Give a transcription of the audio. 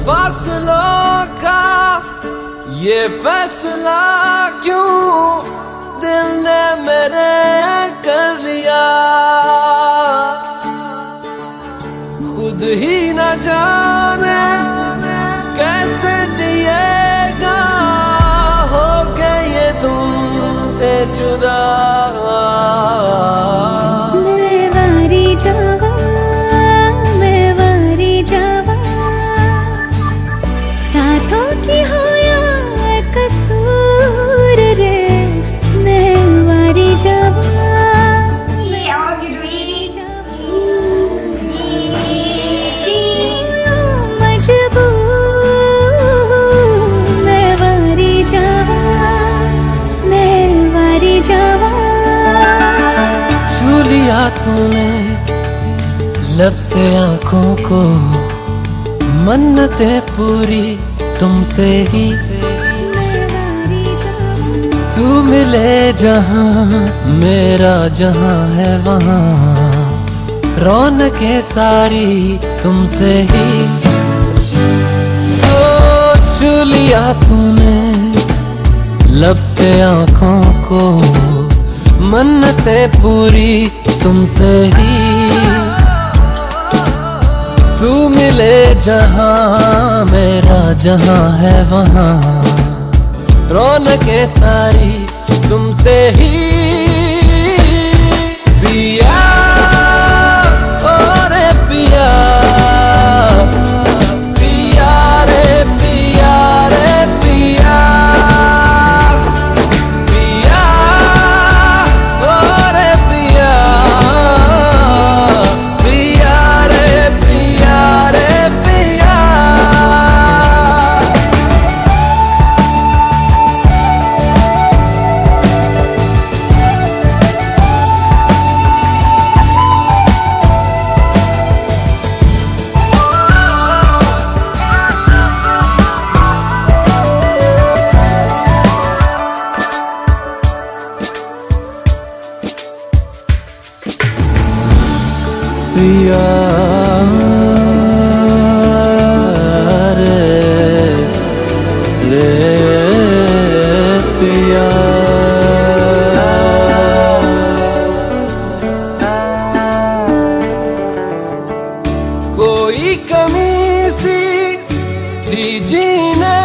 फासलों का ये फैसला क्यों दिल ने मेरे कर लिया, खुद ही न जाने कैसे जिएगा हो गए ये तुमसे जुदा। मैं वारी जावा साथों की हो या कसूर रे, मैं वारी जावा छू लिया तूने लब से आंखों को, मन्नतें पूरी तुमसे ही। तू मिले जहां मेरा जहां है वहां, रौनकें सारी तुमसे ही। तो छू लिया तूने लब से आंखों को, मन्नतें पूरी तुमसे ही। तू मिले जहां मेरा जहां है वहां, रौनकें सारी तुमसे ही। पिया और पिया, पिया रे पिया रे पिया, पिया रे रे पिया। कोई कमी सी थी जीने